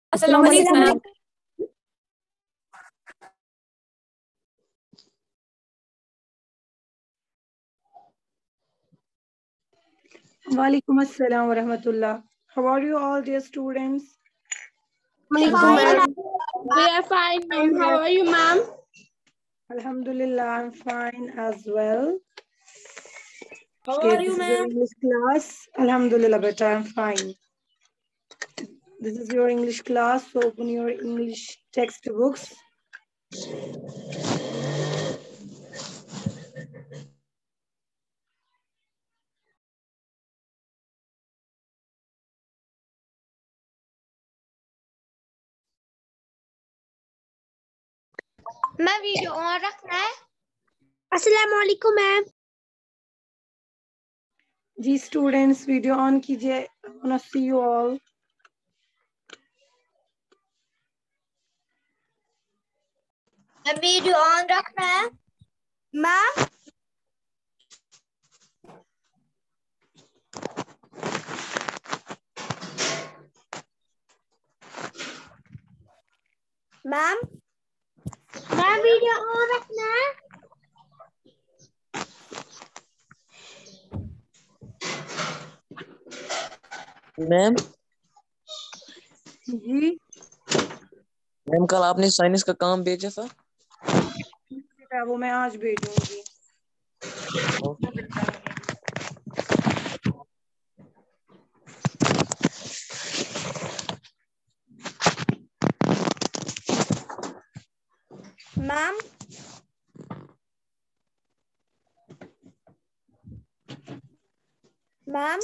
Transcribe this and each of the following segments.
अस्सलाम वालेकुम ma'am. Walaikum assalam wa rahmatullah. How are you all, dear students? Fine, ma'am. We are fine, ma'am. How are you, ma'am? Alhamdulillah, I'm fine as well. How Okay, are you, this is your ma'am? English class. Alhamdulillah, beta, I'm fine. This is your English class, so open your English textbooks. मैं video on रखना है। अस्सलाम वालेकुम ma'am. जी students, video on कीजिए. I wanna see you all. Video on रखना है ma'am. Ma'am ma'am video on रखना है। मैम जी मैम कल आपने साइंस का काम भेजा था। बेटा, वो मैं आज भेजूंगी. मैम मैम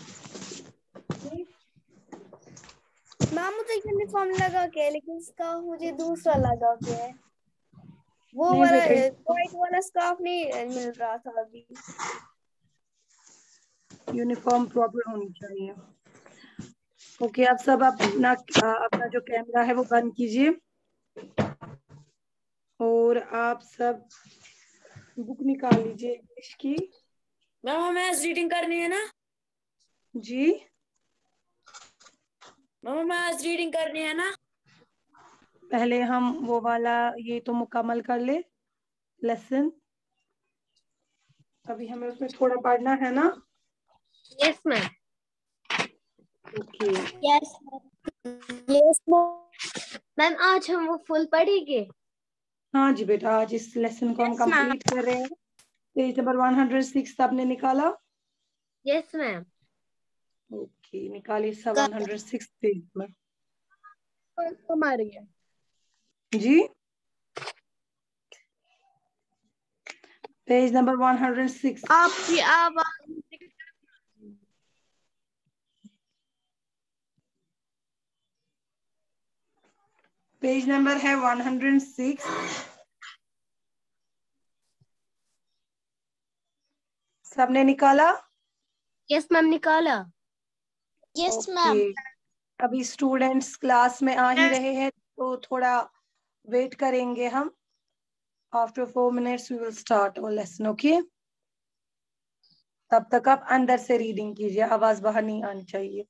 मैम मुझे यूनिफॉर्म लगा के, लेकिन स्कार्फ मुझे दूसरा लगा के है। वो नहीं वाला बेटा, व्हाइट वाला स्कार्फ नहीं मिल रहा था अभी। यूनिफॉर्म प्रॉपर होनी चाहिए. ओके, आप सब अपना जो कैमरा है वो बंद कीजिए और आप सब बुक निकाल लीजिए इंग्लिश की. मैम हमें आज रीडिंग करनी है ना? जी मैम हमें आज रीडिंग करनी है ना? पहले हम वो वाला ये तो मुकम्मल कर ले लेसन. अभी हमें उसमें थोड़ा पढ़ना है ना. Yes ma'am. Okay yes yes ma'am आज हम वो फुल पढ़ेंगे। हाँ जी बेटा, आज इस लेसन को हम Yes, ma'am. कंप्लीट कर रहे हैं. पेज नंबर 106 आपने निकाला. Yes ma'am. ओके, निकालिए 106 पेज में. हमारी है जी पेज नंबर 106. आपकी आवाज। पेज नंबर है 106. सबने निकाला? यस मैम निकाला। Yes ma'am. ओके, अभी स्टूडेंट्स क्लास में आ ही रहे हैं तो थोड़ा वेट करेंगे हम. After 4 minutes we will start our lesson. Okay, तब तक आप अंदर से रीडिंग कीजिए, आवाज बाहर नहीं आनी चाहिए.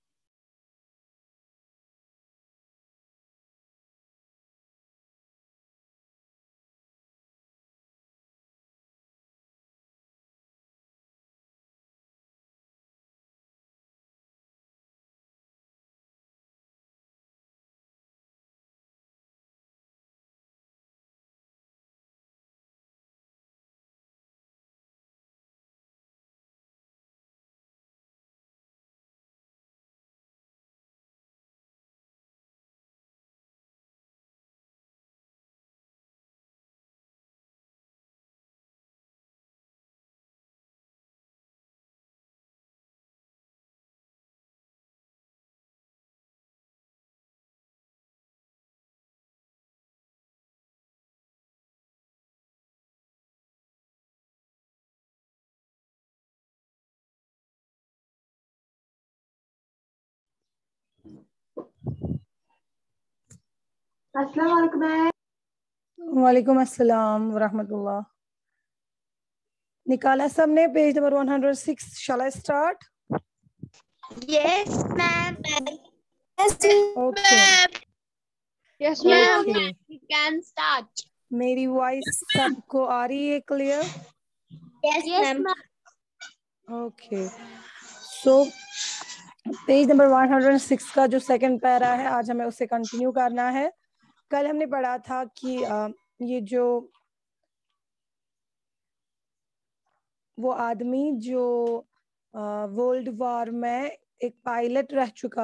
अस्सलाम वालेकुम. वालेकुम अस्सलाम व रहमतुल्लाह. निकाला सबने page number 106. Shall I start? Yes ma'am. Okay. Yes, ma'am. Okay. We can start. मेरी वॉइस सबको आ रही है clear? Yes, ma'am. Okay, so page number 106 का जो सेकंड पैरा है, आज हमें उससे कंटिन्यू करना है। कल हमने पढ़ा था कि ये जो वो आदमी जो वर्ल्ड वॉर में एक पायलट रह चुका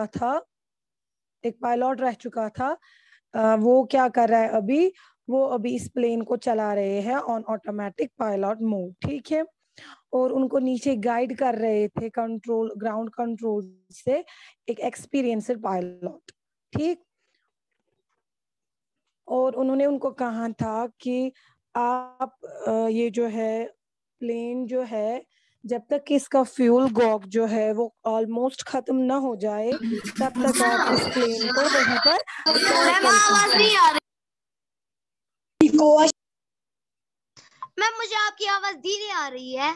था, वो क्या कर रहा है अभी? वो अभी इस प्लेन को चला रहे हैं ऑन ऑटोमेटिक पायलट मोड, ठीक है। और उनको नीचे गाइड कर रहे थे ग्राउंड कंट्रोल से एक एक्सपीरियंस्ड पायलट, ठीक। और उन्होंने उनको कहा था कि आप ये जो है प्लेन जो है, जब तक कि इसका फ्यूल गॉग जो है वो ऑलमोस्ट खत्म ना हो जाए, तब तक आप इस प्लेन को वहीं पर मैम मुझे आपकी आवाज धीरे आ रही है।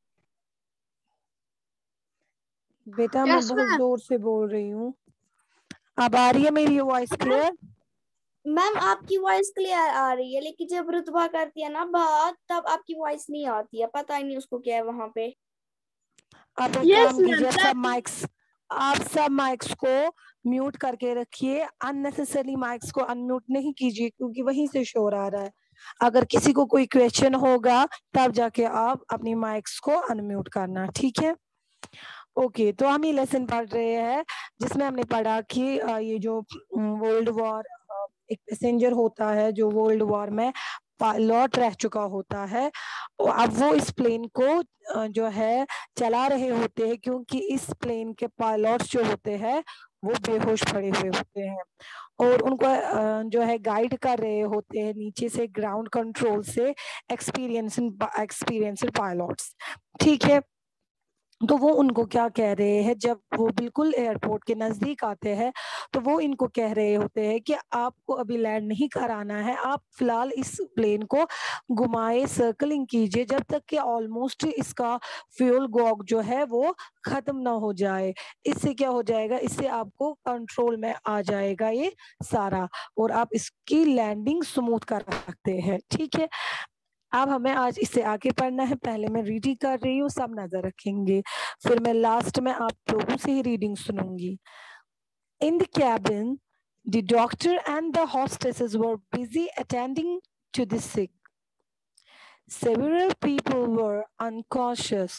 बेटा मैं बहुत जोर से बोल रही हूँ। अब आ रही है मेरी वॉइस क्लियर? मैम आपकी वॉइस क्लियर आ रही है, लेकिन जब रुतबा करती है ना बात, तब आपकी वॉइस नहीं आती है। पता ही नहीं उसको क्या है वहां पे। आप एक काम कीजिए, आप सब माइक्स को म्यूट करके रखिए। अननेसेसरी माइक्स को अनम्यूट नहीं कीजिए, क्योंकि वहीं से शोर आ रहा है। अगर किसी को कोई क्वेश्चन होगा तब जाके आप अपनी माइक्स को अनम्यूट करना, ठीक है। ओके, तो हम ये लेसन पढ़ रहे हैं जिसमें हमने पढ़ा कि ये जो वर्ल्ड वॉर एक पैसेंजर होता है जो वर्ल्ड वॉर में पायलट रह चुका होता है, अब वो इस प्लेन को जो है चला रहे होते हैं, क्योंकि इस प्लेन के पायलट्स जो होते हैं वो बेहोश पड़े हुए होते हैं और उनको जो है गाइड कर रहे होते हैं नीचे से ग्राउंड कंट्रोल से एक्सपीरियंस्ड पायलट्स, ठीक है। तो वो उनको क्या कह रहे हैं, जब वो बिल्कुल एयरपोर्ट के नजदीक आते हैं तो वो इनको कह रहे होते हैं कि आपको अभी लैंड नहीं कराना है, आप फिलहाल इस प्लेन को घुमाए, सर्कलिंग कीजिए जब तक कि ऑलमोस्ट इसका फ्यूल गॉग जो है वो खत्म ना हो जाए। इससे क्या हो जाएगा, इससे आपको कंट्रोल में आ जाएगा ये सारा और आप इसकी लैंडिंग स्मूथ कर सकते हैं, ठीक है। अब हमें आज इससे आगे पढ़ना है। पहले मैं रीडिंग कर रही हूँ, सब नजर रखेंगे, फिर मैं लास्ट में आप लोगों से ही रीडिंग सुनूंगी। In the cabin, the doctor and the hostesses were busy attending to the sick. Several people were unconscious.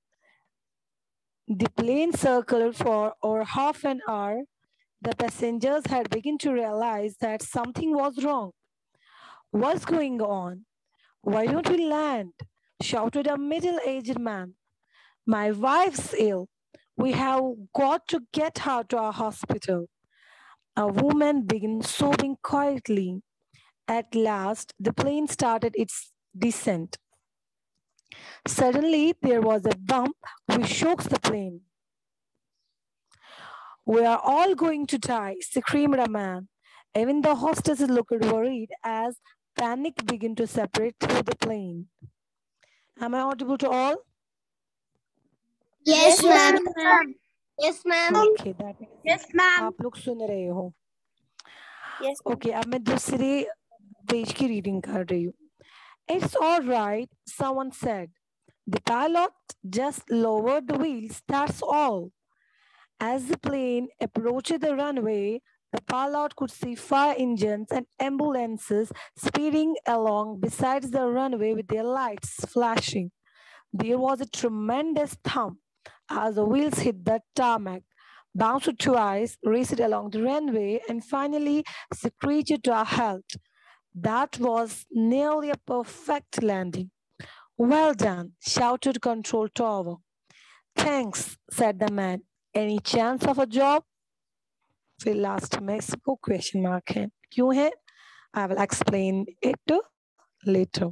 The plane circled for over half an hour. The passengers had begun to realize that something was wrong. What's going on? Why don't we land? Shouted a middle-aged man. My wife's ill. We have got to get her to a hospital. A woman began sobbing quietly. At last, the plane started its descent. Suddenly, there was a bump which shook the plane. We are all going to die, screamed a man. Even the hostesses looked worried as panic began to separate through the plane. Am I audible to all? Yes, ma'am. Yes, ma'am. Okay, that means Yes, ma'am. आप लोग सुन रहे हो। Yes. Okay, अब मैं दूसरे page की reading कर रही हूँ। It's all right, someone said. The pilot just lowered the wheels, that's all. As the plane approached the runway, the pilot could see fire engines and ambulances speeding along beside the runway with their lights flashing. There was a tremendous thump as the wheels hit the tarmac, bounced twice, raced along the runway, and finally screeched to a halt. That was nearly a perfect landing. Well done, shouted Control Tower. Thanks, said the man. Any chance of a job? फिर last में इसको question mark है, क्यों है? I will explain it later.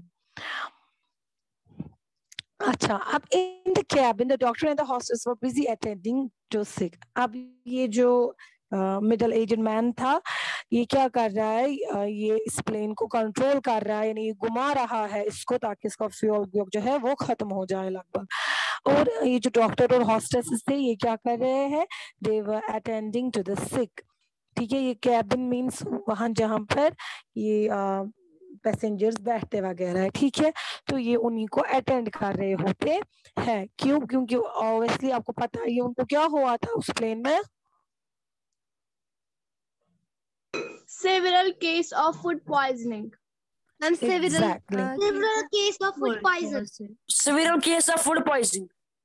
अच्छा, अब in the cabin, the doctor and the hostess were busy attending to sick. अब ये जो मिडल एज्ड मैन था, ये क्या कर रहा है, ये इस प्लेन को कंट्रोल कर रहा है, यानी ये घुमा रहा है इसको ताकि इसका फ्यूल जो है वो खत्म हो जाए लगभग। और ये जो डॉक्टर और हॉस्टेसेस थे ये क्या कर रहे हैं, they were attending to the sick. ठीक है, ये कैबिन मीन्स वहां जहां पर ये पैसेंजर्स बैठते वगैरह है, ठीक है। तो ये उन्हीं को अटेंड कर रहे होते हैं। क्यों? क्योंकि ऑब्वियसली आपको पता ही है उनको क्या हुआ था उस प्लेन में। Several case of food poisoning. Ma'am Exactly. several case of food poison. Several case of food poisoning.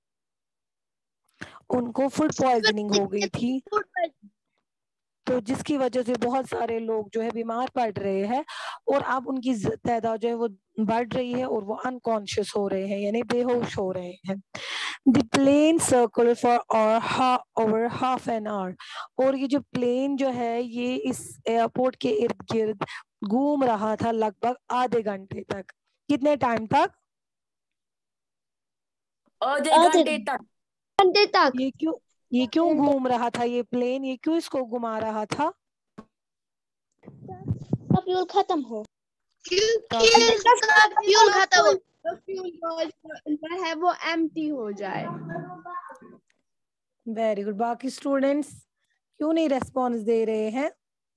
उनको फूड पॉइजनिंग हो गई थी, तो जिसकी वजह से बहुत सारे लोग जो है बीमार पड़ रहे हैं और अब उनकी तादाद जो है वो बढ़ रही है और वो अनकॉन्शियस हो रहे हैं, यानी बेहोश हो रहे हैं। The plane circle for over half an hour, और ये जो प्लेन जो है ये इस एयरपोर्ट के इर्द गिर्द घूम रहा था लगभग आधे घंटे तक। कितने टाइम तक? आधे घंटे तक। ये क्यों घूम रहा था ये प्लेन? ये क्यों इसको घुमा रहा था? फ्यूल खत्म हो, फ्यूल खत्म हो, तो फ्यूल है वो एम्प्टी हो जाए। Very good. बाकी स्टूडेंट्स क्यों नहीं रेस्पॉन्स दे रहे हैं?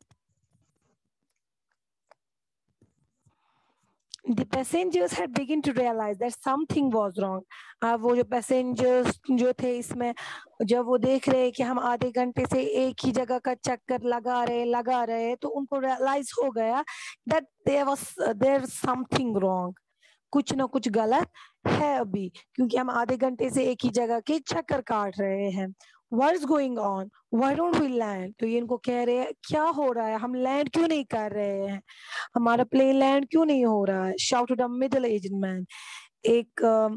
The passengers had begun to realize that something was wrong. अब वो जो पैसेंजर्स जो थे इसमें, जब वो देख रहे कि हम आधे घंटे से एक ही जगह का चक्कर लगा रहे तो उनको रियलाइज हो गया that there something wrong. कुछ ना कुछ गलत है अभी, क्योंकि हम आधे घंटे से एक ही जगह के चक्कर काट रहे हैं। What is going on? Why don't we land? तो ये इनको कह रहे हैं क्या हो रहा है, हम लैंड क्यों नहीं कर रहे हैं, हमारा प्लेन लैंड क्यों नहीं हो रहा है। Shouted a middle-aged man. एक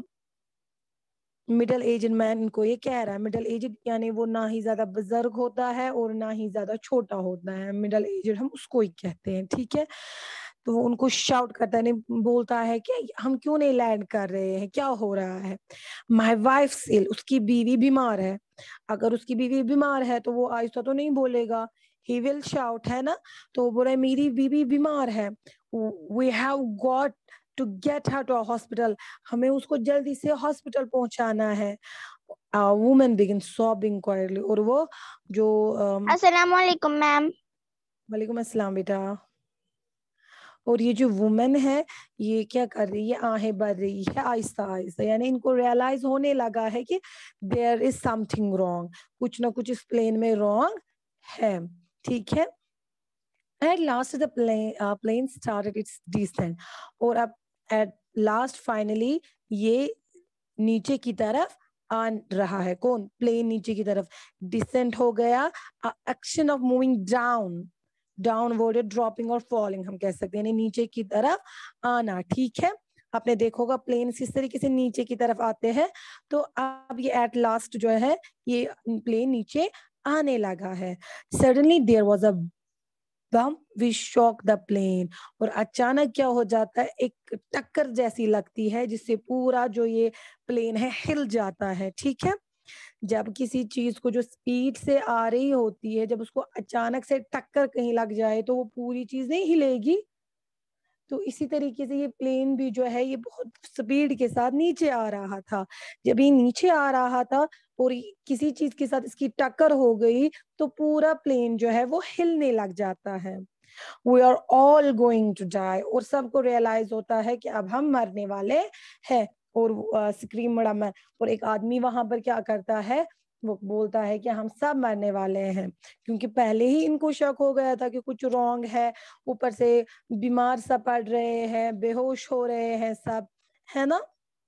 मिडल एज मैन इनको ये कह रहा है। मिडल एज यानी वो ना ही ज्यादा बुजुर्ग होता है और ना ही ज्यादा छोटा होता है, मिडल एज हम उसको ही कहते हैं, ठीक है। तो वो उनको शाउट करता है, नहीं बोलता है कि हम क्यों नहीं लैंड कर रहे हैं, क्या हो रहा है। माई वाइफ इल, उसकी बीवी बीमार है। अगर उसकी बीवी बीमार है तो वो आहिस्ता तो नहीं बोलेगा, ही विल शाउट, है ना। तो वो बोल रहा है मेरी बीवी बीमार है, we have got to get her to hospital, हमें उसको जल्दी से हॉस्पिटल पहुंचाना है। वुमन बिगिन सॉबिंग क्वाइटली, और वो जो अस्सलाम वालेकुम मैम। वालेकुम अस्सलाम बेटा। और ये जो वुमेन है ये क्या कर रही है, आहें भर रही है आहिस्ता आहिस्ता, यानी इनको रियलाइज होने लगा है कि देयर इज समथिंग रॉन्ग, कुछ ना कुछ इस प्लेन में रॉन्ग है, ठीक है। At last the plane started its descent, और अब at last finally ये नीचे की तरफ आ रहा है। कौन? प्लेन नीचे की तरफ डिसेंट हो गया। Action of moving down, downward, dropping और फॉलिंग हम कह सकते हैं, यानी नीचे की तरफ आना, ठीक है। आपने देखा होगा प्लेन इस तरीके से नीचे की तरफ आते हैं। तो अब ये एट लास्ट जो है ये प्लेन नीचे आने लगा है। Suddenly there was a bump which shock the plane, और अचानक क्या हो जाता है, एक टक्कर जैसी लगती है जिससे पूरा जो ये प्लेन है हिल जाता है, ठीक है। जब किसी चीज को जो स्पीड से आ रही होती है, जब उसको अचानक से टक्कर कहीं लग जाए तो वो पूरी चीज नहीं हिलेगी। तो इसी तरीके से ये प्लेन भी जो है ये बहुत स्पीड के साथ नीचे आ रहा था। जब ये नीचे आ रहा था और किसी चीज के साथ इसकी टक्कर हो गई तो पूरा प्लेन जो है वो हिलने लग जाता है। We are all going to die, और सबको रियलाइज होता है कि अब हम मरने वाले हैं। और स्क्रीम बड़ा मैं, और एक आदमी वहां पर क्या करता है, वो बोलता है कि हम सब मरने वाले हैं, क्योंकि पहले ही इनको शक हो गया था कि कुछ रॉन्ग है, ऊपर से बीमार सब पड़ रहे हैं, बेहोश हो रहे हैं सब, है ना।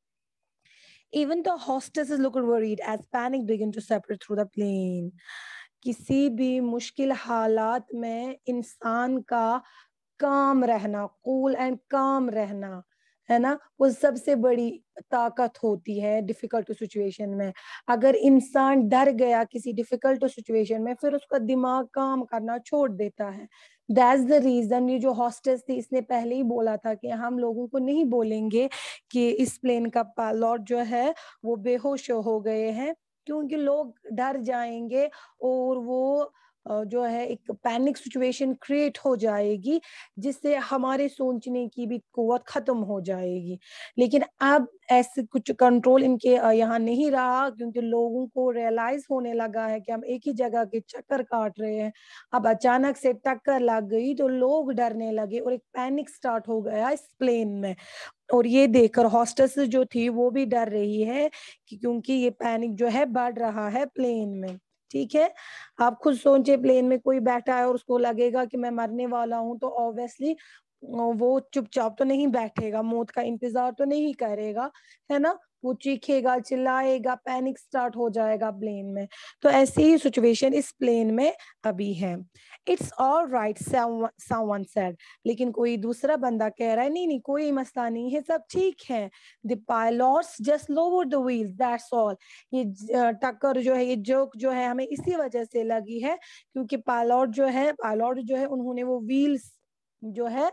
Even the hostesses looked worried as panic began to separate through the plane. किसी भी मुश्किल हालात में इंसान का काम रहना, कूल एंड काम रहना, है ना, वो सबसे बड़ी ताकत होती है डिफिकल्ट सिचुएशन में। अगर इंसान डर गया किसी डिफिकल्ट सिचुएशन में, फिर उसका दिमाग काम करना छोड़ देता है। दैट्स द रीजन ये जो हॉस्टेस थी इसने पहले ही बोला था कि हम लोगों को नहीं बोलेंगे कि इस प्लेन का पायलट जो है वो बेहोश हो गए हैं, क्योंकि लोग डर जाएंगे और वो जो है एक पैनिक सिचुएशन क्रिएट हो जाएगी, जिससे हमारे सोचने की भी कुव्वत खत्म हो जाएगी। लेकिन अब ऐसे कुछ कंट्रोल इनके यहाँ नहीं रहा, क्योंकि लोगों को रियलाइज होने लगा है कि हम एक ही जगह के चक्कर काट रहे हैं। अब अचानक से टक्कर लग गई तो लोग डरने लगे और एक पैनिक स्टार्ट हो गया इस प्लेन में। और ये देखकर हॉस्टेस जो थी वो भी डर रही है कि क्योंकि ये पैनिक जो है बढ़ रहा है प्लेन में। ठीक है, आप खुद सोचिए, प्लेन में कोई बैठा है और उसको लगेगा कि मैं मरने वाला हूं, तो ऑब्वियसली वो चुपचाप तो नहीं बैठेगा, मौत का इंतजार तो नहीं करेगा, है ना। वो चीखेगा, चिल्लाएगा, पैनिक स्टार्ट हो जाएगा प्लेन में। तो ऐसी ही सिचुएशन इस प्लेन में अभी है। It's all right, someone said. लेकिन कोई दूसरा बंदा कह रहा है नहीं नहीं कोई मसला नहीं है, सब ठीक है। The pilots just lower the wheels, that's all. ये टक्कर जो है, ये जोक जो है हमें इसी वजह से लगी है क्योंकि पायलट जो है उन्होंने वो व्हील्स जो है,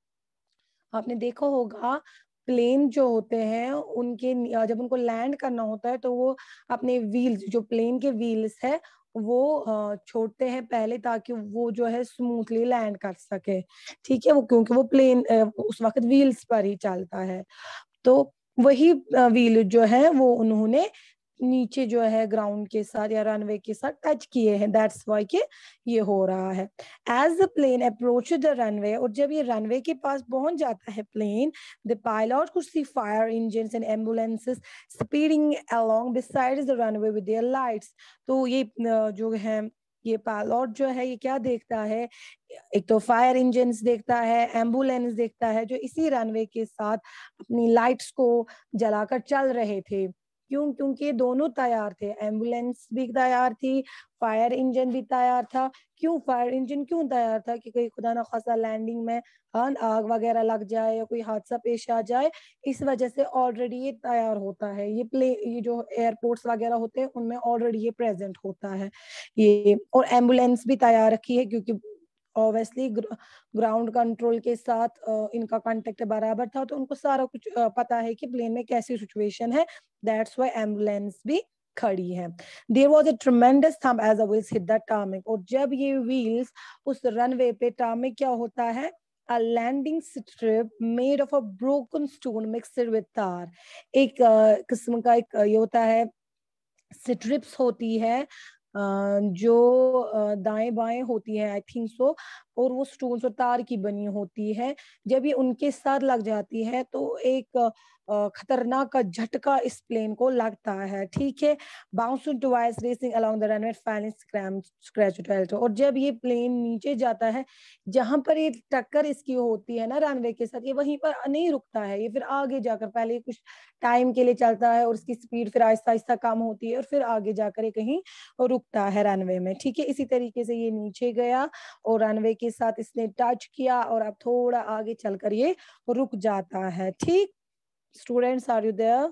आपने देखा होगा प्लेन जो होते हैं उनके जब उनको लैंड करना होता है तो वो अपने व्हील्स, जो प्लेन के व्हील्स है वो छोड़ते हैं पहले, ताकि वो जो है स्मूथली लैंड कर सके। ठीक है, वो क्योंकि वो प्लेन उस वक्त व्हील्स पर ही चलता है। तो वही व्हील जो है वो उन्होंने नीचे जो है ग्राउंड के साथ या रनवे के साथ टच किए हैं, दैट्स वाई कि ये हो रहा है। As the plane approach the runway, और जब ये रनवे के पास पहुंच जाता है plane, the pilot could see fire engines and ambulances speeding along beside the runway with their lights. तो ये जो है ये पायलट जो है ये क्या देखता है, एक तो फायर इंजन्स देखता है, एम्बुलेंस देखता है जो इसी रनवे के साथ अपनी लाइट्स को जलाकर चल रहे थे। क्यों? क्योंकि दोनों तैयार थे, एम्बुलेंस भी तैयार थी, फायर इंजन भी तैयार था। क्यों फायर इंजन क्यों तैयार था? कि कोई खुदा ना खासा लैंडिंग में आग वगैरह लग जाए या कोई हादसा पेश आ जाए, इस वजह से ऑलरेडी ये तैयार होता है। ये जो एयरपोर्ट्स वगैरह होते हैं उनमें ऑलरेडी ये प्रेजेंट होता है ये। और एम्बुलेंस भी तैयार रखी है क्योंकि ऑब्वियसली ग्राउंड कंट्रोल के साथ इनका कांटेक्ट बराबर था, तो उनको सारा कुछ पता है कि प्लेन में कैसी सिचुएशन है, दैट्स व्हाई एम्बुलेंस भी खड़ी है। There was a tremendous thump as the wheels hit the tarmac, और जब ये व्हील्स उस रनवे पे, टार्मिक क्या होता है, a landing strip made of a broken stone mixed with tar। एक किस्म का एक ये होता है, स्ट्रिप्स होती है जो दाएं बाएं होती है, आई थिंक सो, और वो स्टोन और तार की बनी होती है। जब ये उनके साथ लग जाती है तो एक खतरनाक का झटका इस प्लेन को लगता है। ठीक है, bouncing towards racing along the runway finally scratch. और जब ये प्लेन नीचे जाता है, जहां पर ये टक्कर इसकी होती है ना रनवे के साथ, ये वहीं पर नहीं रुकता है, ये फिर आगे जाकर, पहले कुछ टाइम के लिए चलता है और उसकी स्पीड फिर आहिस्ता आहिस्ता कम होती है और फिर आगे जाकर ये कहीं रुकता है रनवे में। ठीक है, इसी तरीके से ये नीचे गया और रनवे के साथ इसने टच किया और अब थोड़ा आगे चलकर ये रुक जाता है। ठीक, students are you there?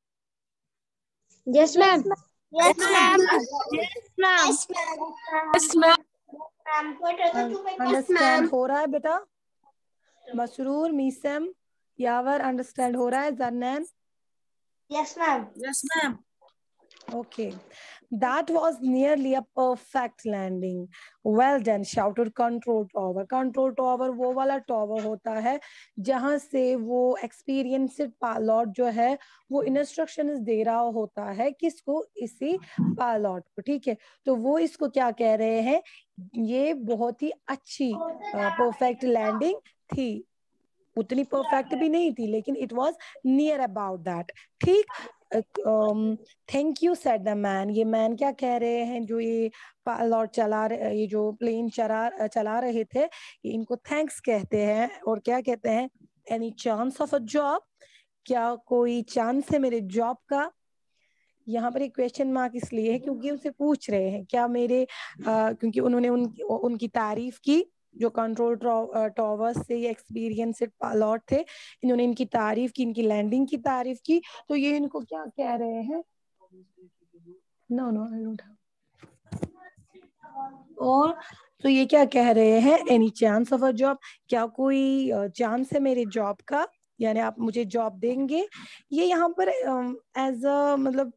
Yes, ma'am. Yes, ma'am. Yes, ma'am. Understand हो रहा है बेटा? मसरूर, मीसम, यावर, अंडरस्टैंड हो रहा है? जन्नन? Yes, ma'am. Yes, ma'am. Okay, that was nearly a perfect landing. Well done, shouted control tower. Control tower वो वाला टॉवर होता है जहां से वो एक्सपीरियंस्ड पायलट जो है वो इंस्ट्रक्शंस दे रहा होता है, किसको? इसी पायलट को। ठीक है, तो वो इसको क्या कह रहे हैं, ये बहुत ही अच्छी परफेक्ट लैंडिंग थी। उतनी परफेक्ट भी नहीं थी लेकिन it was near about that. ठीक, thank you said the man. ये मैन क्या कह रहे हैं, जो ये पायलट चला रहे, ये जो प्लेन चला रहे थे, ये इनको थैंक्स कहते हैं। और क्या कहते हैं, any chance of a job, क्या कोई चांस है मेरे जॉब का? यहाँ पर एक क्वेश्चन मार्क इसलिए है क्योंकि उनसे पूछ रहे हैं क्या मेरे क्योंकि उन्होंने उनकी तारीफ की, जो कंट्रोल टॉवर से ये एक्सपीरियंस्ड पायलट थे, इन्होंने इनकी तारीफ की, इनकी लैंडिंग की तारीफ की, तो ये इनको क्या कह रहे हैं, no no I don't have, और तो ये क्या कह रहे हैं, any chance of a job, क्या कोई चांस है मेरे जॉब का, यानी आप मुझे जॉब देंगे। ये यहाँ पर एज अ मतलब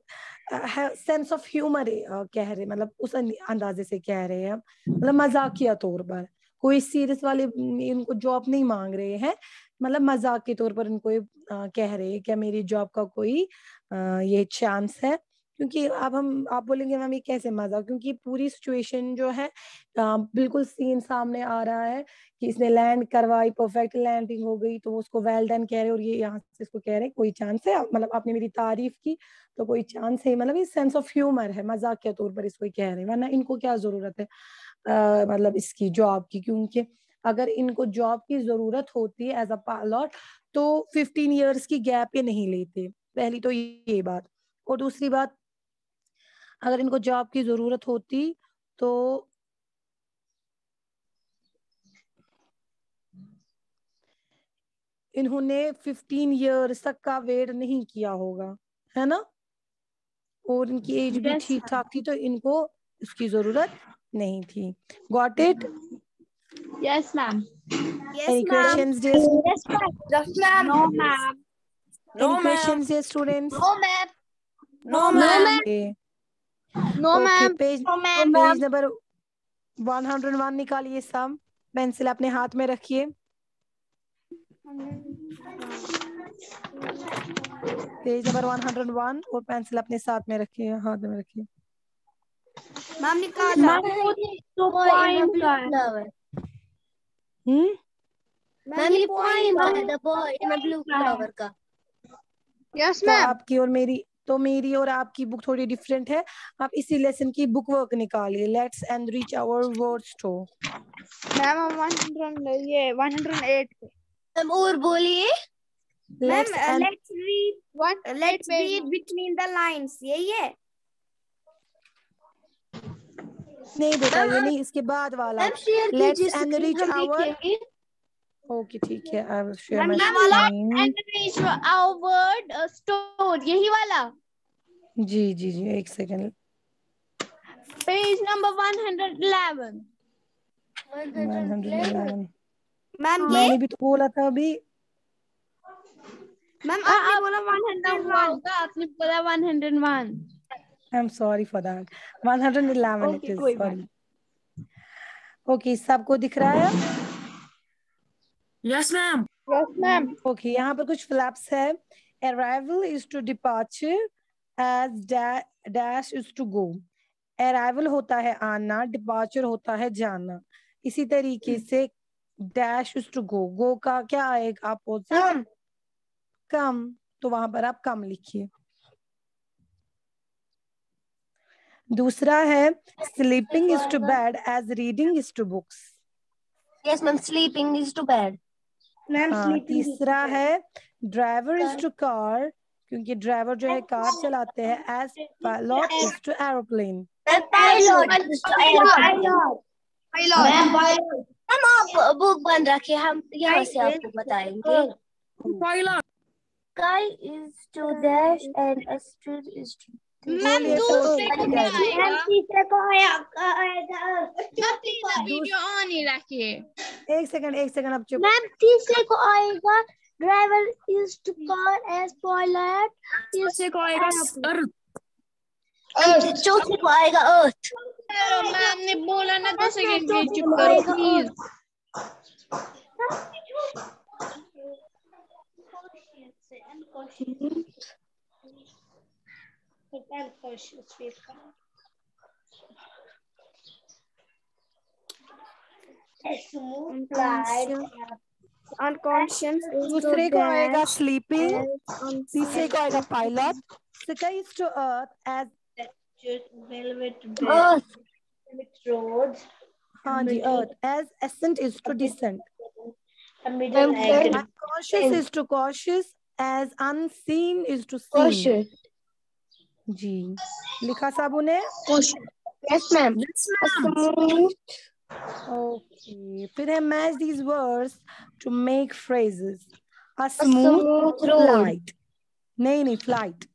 सेंस ऑफ ह्यूमर कह रहे, मतलब उस अंदाजे से कह रहे हैं, मतलब मजाकिया तौर पर, कोई सीरियस वाले इनको जॉब नहीं मांग रहे हैं, मतलब मजाक के तौर पर इनको कह रहे हैं क्या मेरी जॉब का कोई ये चांस है। क्योंकि अब आप बोलेंगे मैम ये कैसे मजाक, क्योंकि पूरी सिचुएशन जो है बिल्कुल सीन सामने आ रहा है कि इसने लैंड करवाई, परफेक्ट लैंडिंग हो गई, तो वो उसको वेल डन कह रहे हैं, और ये यहाँ से इसको कह रहे हैं कोई चांस है, मतलब आपने मेरी तारीफ की तो कोई चांस है, मतलब ये सेंस ऑफ ह्यूमर है, मजाक के तौर पर इसको कह रहे हैं, वरना इनको क्या जरूरत है मतलब इसकी जॉब की। क्योंकि अगर इनको जॉब की जरूरत होती है एज अ पायलट तो 15 इयर्स की गैप ये नहीं लेते, पहली तो ये बात। और दूसरी बात, अगर इनको जॉब की जरूरत होती तो इन्होंने 15 इयर्स तक का वेट नहीं किया होगा, है ना, और इनकी एज भी ठीक ठाक थी, तो इनको इसकी जरूरत नहीं थी। Got it? Yes, ma'am. Yes, Any ma'am. questions, dear students? Yes, ma'am. Yes, ma'am. No, ma'am. Any questions, dear students? No, ma'am. No, ma'am. Okay. No, Okay, ma'am. page No, ma'am. Page number 101 निकालिए सम, pencil अपने हाथ में रखिए, page number 101 और pencil अपने साथ में रखिए, हाथ में रखिए। मैम निकाला। मैम ये पॉइंट है the boy in a blue flower का। Yes, तो ma'am. आपकी और मेरी और आपकी बुक थोड़ी डिफरेंट है, आप इसी लेसन की बुक वर्क निकालिए। Let's enrich our words two. Ma'am, हम 108 पे। मैम और बोलिए। Ma'am let's let's read between the lines, यही है? नहीं बेटा ये नहीं, इसके बाद वाला। लेट्स एनरिच आवर, ओके ठीक है, I will share my screen. Enrich our word store, यही वाला। जी जी जी, एक सेकंड। Page number 111. 111 मैम ये मैंने भी तो बोला था अभी। मैम आपने बोला 101 का, आपने बोला 101। I am sorry for that, 111 it Okay, is, कोई बात सॉरी। ओके, सबको दिख रहा है? Yes ma'am. Yes, ma'am. Okay, यहाँ पर कुछ फ्लैप्स है। Arrival is to departure, as dash is to go. Arrival होता है आना, डिपार्चर होता है जाना। इसी तरीके से dash is to go, go का क्या आएगा अपोजिट? कम, तो वहां पर आप कम लिखिए। दूसरा है sleeping is to bed as reading is to books. Yes ma'am, sleeping is to bed. तीसरा है ड्राइवर इज टू कार, क्योंकि ड्राइवर जो है कार चलाते हैं, as pilot is to aeroplane. Ma'am आप बुक बंद रखिए, हम यहाँ से आपको बताएंगे। Sky is to dash and a street is to ma'am बोलिए दूसरे तो को क्या क्या है? आएगा? तीसरे को आएगा। प्लीज वीडियो ऑन ही रखिए। एक सेकंड अब चुप। मैम तीसरे को आएगा driver is to car as pilot, तीसरे को आएगा चौथे को आएगा अर्थ। मैम ने बोला ना 2 सेकंड के लिए चुप करो प्लीज। Unconscious is to दूसरे को आएगा dash स्लीपिंग, as तीसरे को आएगा pilot. Sky is to earth as, roads. हाँ जी, earth as ascent is to descent. Unconscious is to cautious, as unseen is to seen। Cautious. जी, लिखा साबू ने? Yes ma'am. Okay, फिर है match these words to make phrases। A smooth smooth road. flight, नहीं flight।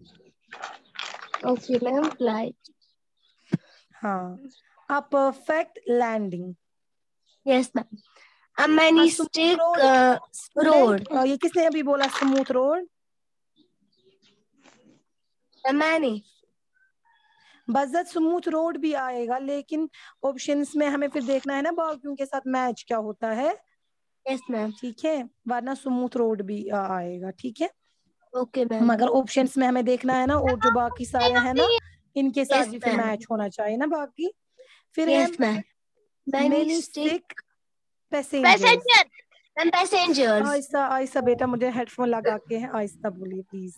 Okay ma'am, flight. हाँ, a perfect landing। Yes ma'am. A many stick road. ये किसने अभी बोला स्मूथ रोड? A many. बजट smooth road भी आएगा, लेकिन ऑप्शंस में हमें फिर देखना है ना बाकियों के साथ मैच क्या होता है। Yes ma'am. ठीक है, वरना स्मूथ रोड भी आएगा। ठीक है, ओके मैम। मगर ऑप्शंस में हमें देखना है ना, और जो बाकी सारे हैं ना इनके साथ Yes, भी फिर ma'am. मैच होना चाहिए ना बाकी। फिर है yes ma'am. Many sick passengers. Passenger ma'am, passengers. आहिस्ता आहिस्ता बेटा, मुझे हेडफोन लगा के है, आहिस्ता बोलिए please,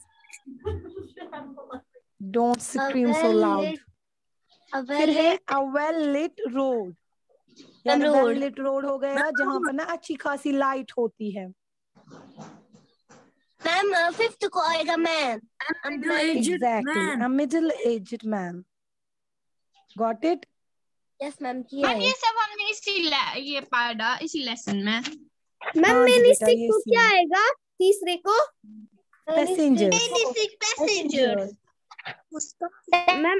don't scream so loud. फिर है अ वेल लिट रोड, यानी वेल रोड। लिट रोड हो गया जहाँ पर ना अच्छी खासी लाइट होती है। मैम फिफ्थ को आएगा ma'am. Exactly, a middle aged man. Got it? Yes ma'am, किया है। ये सब हमने ये पढ़ा इसी लेसन में। मैम हाँ जी मेनी बेटा, सिक ये को सी क्या आएगा तीसरे को? पैसेंजर्स। पैसेंजर। मैम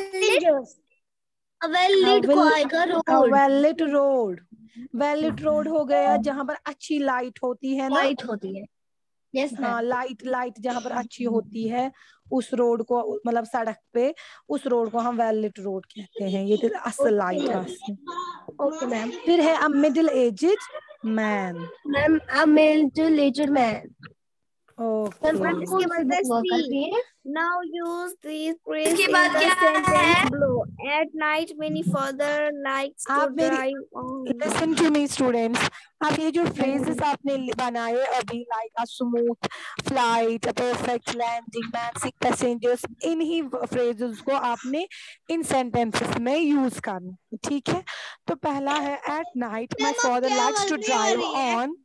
वेल को आएगा road. Well lit road, well lit road हो गया जहाँ पर अच्छी लाइट होती है ना। लाइट होती है। यस हाँ, मैम। लाइट लाइट जहाँ पर अच्छी होती है उस रोड को, मतलब सड़क पे, उस रोड को हम वेल लिट रोड कहते हैं। ये तो असल लाइट है उसमें। Okay ma'am. फिर है a middle aged man. Ma'am a middle aged man. Okay, ma'am इसके कौन सी बाद बुक वर्क करती है? now use these phrases इसके in बाद the क्या sentence है? below. At night many father likes to आप मेरी drive on. Listen to me students, अब ये जो फ्रेजेस आपने बनाए अभी, like a smooth flight, a perfect landing, man sick passengers, इन्हीं फ्रेजेस को आपने इन सेंटेंसेस में यूज करना है। ठीक है, तो पहला है at night my father likes to drive on.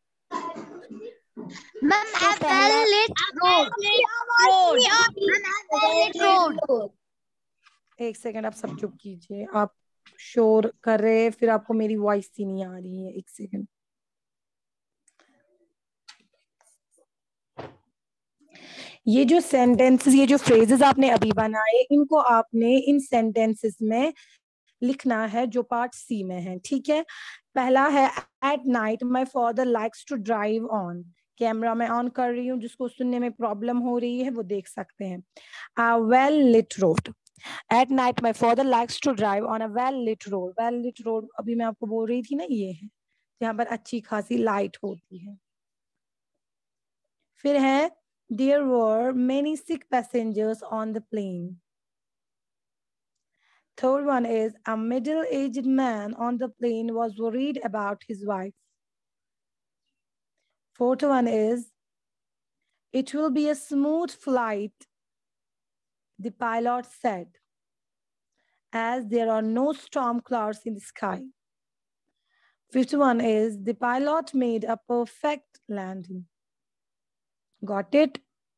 Ma'am तो पहला रोड। एक सेकंड, आप सब चुप कीजिए, आप शोर कर रहे हैं, फिर आपको मेरी वॉइस ही नहीं आ रही है। एक सेकंड। ये जो सेंटेंसेस, ये जो फ्रेजेस आपने अभी बनाए, इनको आपने इन सेंटेंसेस में लिखना है जो पार्ट सी में है। ठीक है, पहला है at night my father likes to drive on. Camera मैं ऑन कर रही हूँ, जिसको सुनने में प्रॉब्लम हो रही है वो देख सकते हैं। A well lit road, at night my father likes to drive on a well lit road. Well lit road अभी मैं आपको बोल रही थी ना, ये है जहाँ पर अच्छी खासी लाइट होती है। फिर है there were many sick passengers on the plane. Third one is a middle-aged man on the plane was worried about his wife. Fourth one is it will be a smooth flight, the pilot said, as there are no storm clouds in the sky. Fifth one is the pilot made a perfect landing. Got it?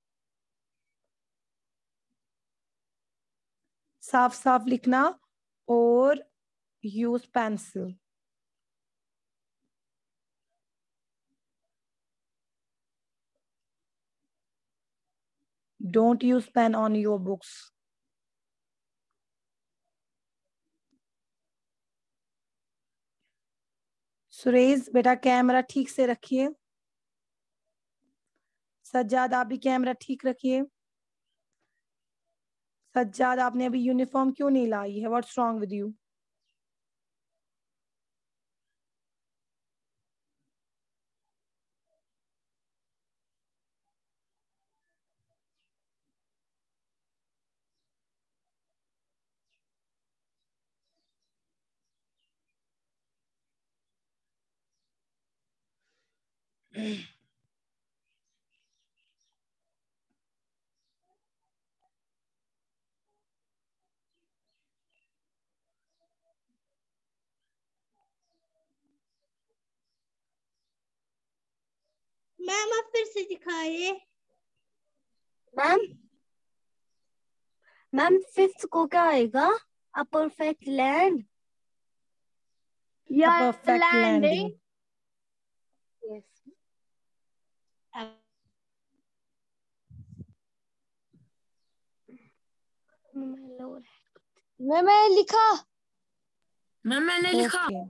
साफ साफ लिखना और use pencil. Don't use pen on your books. Suresh बेटा camera ठीक से रखिए। सज्जाद आप भी कैमरा ठीक रखिए। सज्जाद आपने अभी यूनिफॉर्म क्यों नहीं लाई है? What's wrong with you? Ma'am आप फिर से दिखाइए। मैम मैम फिफ्थ को क्या आएगा? A perfect land. A perfect landing. Yes. मैं लिखा। मैंने लिखा। Okay.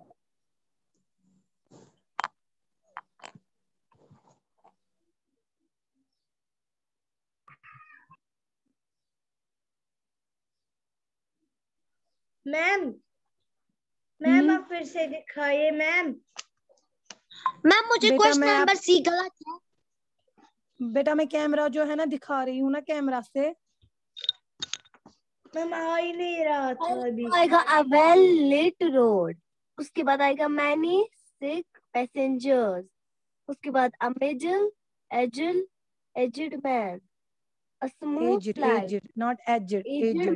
मैम मैम आप फिर से दिखाइए मैम। मैम मुझे बेटा, क्वेश्चन मैं आप- नंबर सी गलत है। बेटा मैं कैमरा जो है ना दिखा रही हूँ ना कैमरा से। मैम आ ही नहीं रहा था अभी। आएगा a well lit road, उसके बाद आएगा many sick passengers, उसके बाद a middle aged man, a smooth Aged, flight, aged, not aged, aged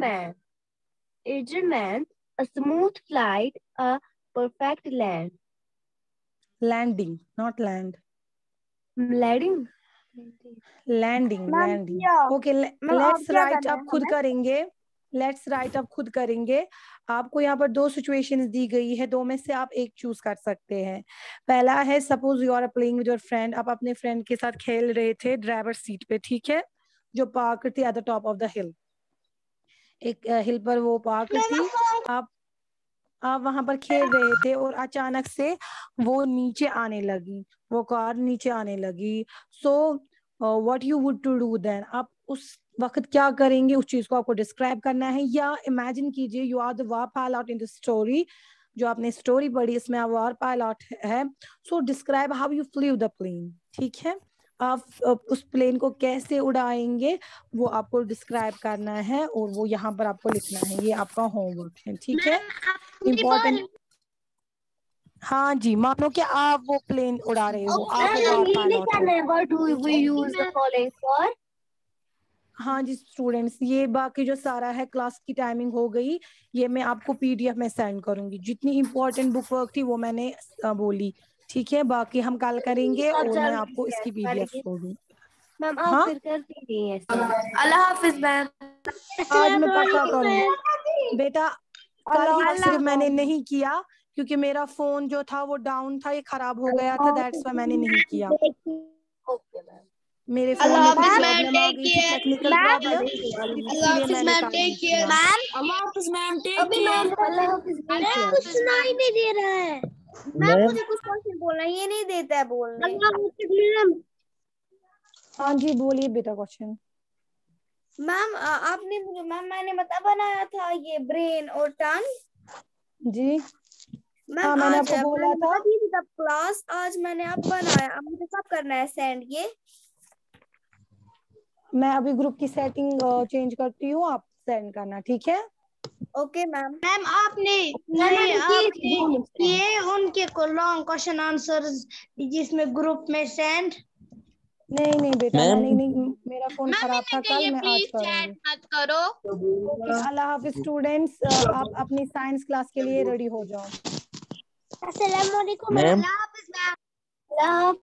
man, a smooth flight, a perfect land, Landing, not land. landing, Landing. Okay, let's write अब खुद करेंगे। Let's write अब खुद करेंगे। आपको यहाँ पर 2 सिचुएशंस दी गई है, 2 में से आप एक चूज कर सकते हैं। पहला है suppose you are playing with your friend, आप अपने फ्रेंड के साथ खेल रहे थे ड्राइवर सीट पे, ठीक है, जो पार्क थी at the top of the hill. एक हिल पर वो पार्क थी, आप वहां पर खेल रहे थे और अचानक से वो नीचे आने लगी, वो कार नीचे आने लगी। So what you would to do then, आप उस वक्त क्या करेंगे, उस चीज को आपको डिस्क्राइब करना है। या इमेजिन कीजिए you are the war pilot in the story, जो आपने स्टोरी पढ़ी इसमें आप वार पायलट है। So describe how you flew the plane, ठीक है, आप उस प्लेन को कैसे उड़ाएंगे वो आपको डिस्क्राइब करना है और वो यहाँ पर आपको लिखना है। ये आपका होमवर्क है, ठीक है, इम्पोर्टेंट। हाँ जी, मानो कि आप वो प्लेन उड़ा रहे हो, आप वार पायलट हो। what do we use the following for? हाँ जी स्टूडेंट्स, ये बाकी जो सारा है क्लास की टाइमिंग हो गई, ये मैं आपको पीडीएफ में सेंड करूंगी। जितनी इम्पोर्टेंट बुक वर्क थी वो मैंने बोली, ठीक है, बाकी हम कल करेंगे और मैं आपको इसकी पीडीएफ छोड़ूंगी। मैम हाँ? आप फिर करती नहीं है। अल्लाह हाफिज मैम। आज मैं पक्का करूंगी बेटा। कल ही सिर्फ मैंने नहीं किया क्योंकि मेरा फोन जो था वो डाउन था, ये खराब हो गया था, दैट्स वाई मैंने नहीं किया। मेरे फोन में कुछ प्रॉब्लम आ गई थी, टेक्निकल प्रॉब्लम, इसलिए मैंने कल नहीं किया। कुछ सुनाई नहीं दे रहा है। मैम मुझे कुछ क्वेश्चन बोलना है, ये नहीं देता है बोलने। हाँ जी बोलिए बेटा क्वेश्चन। मैम आपने मुझे मैम मैंने मतलब बनाया था ये ब्रेन और टंग जी मैम। हाँ, मैंने आज आपको बोला था। तब क्लास आज मैंने अब बनाया, अब मुझे कब करना है सेंड ये? मैं अभी ग्रुप की सेटिंग चेंज करती हूँ, आप सेंड करना, ठीक है। Okay ma'am. मैम आपने ये उनके को लॉन्ग क्वेश्चन आंसर्स जिसमें ग्रुप में सेंड। नहीं बेटा मैम मैंने नहीं, मेरा फोन खराब था कल, मैं आज करूंगी। मत करो। ओके, अल्लाह हाफिज स्टूडेंट्स, आप अपनी साइंस क्लास के लिए रेडी हो जाओ। अस्सलाम वालेकुम मैम मैम।